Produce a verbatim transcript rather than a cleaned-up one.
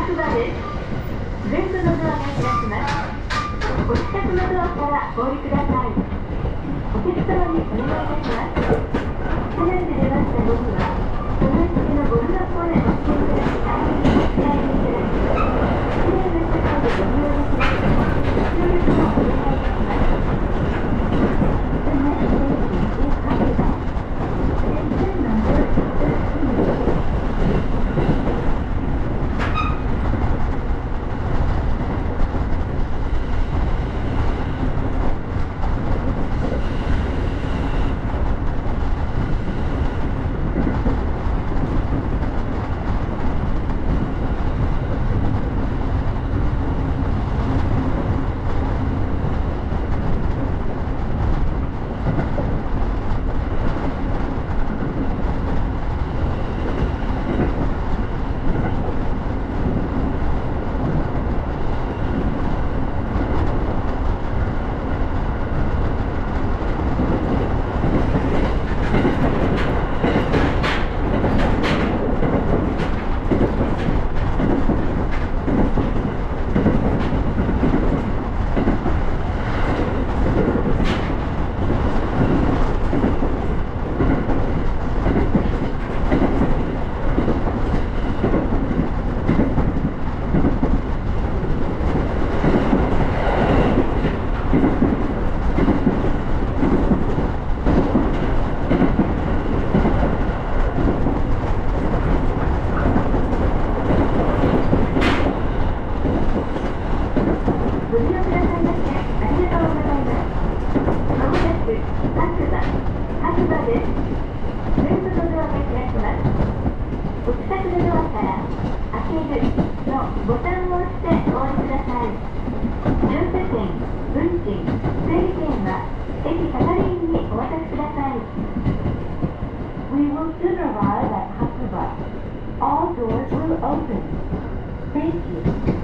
白馬です。前後のドアが開きます。お近くのドアからお降りください。お客様にお願いいたします。車内で出ましたゴミはその位置のゴミ箱へお付けください。お使いにいただきます。きれいな世界でゴミを出します。協力をお願いいたします。The next station is Hakuba. Station number thirteen. We will soon arrive at Hakuba. All doors will open. Thank you.